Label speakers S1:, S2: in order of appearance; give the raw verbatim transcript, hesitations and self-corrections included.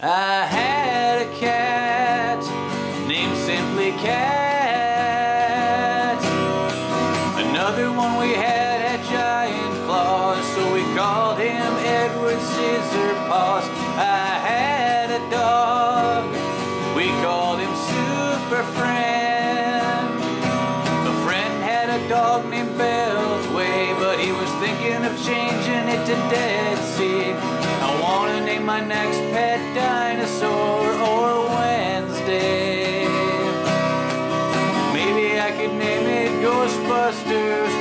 S1: I had a cat named Simply Cat. Another one we had had giant claws, so we called him Edward Scissorpaws. I had a dog, we called him Super Friend. A friend had a dog named Beltway, but he was thinking of changing it to Dead Sea. I wanna name my next pet Dinosaur or Wednesday. Maybe I could name it Ghostbusters